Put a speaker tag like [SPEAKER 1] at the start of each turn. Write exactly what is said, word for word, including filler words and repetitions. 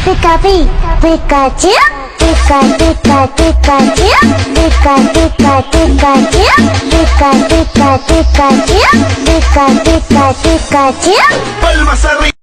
[SPEAKER 1] Pica, pi, Pikachu, pica, pica, Pikachu, pica, pica, Pikachu, pica, pica, Pikachu, pica, pica, Pikachu.
[SPEAKER 2] Palmas arriba.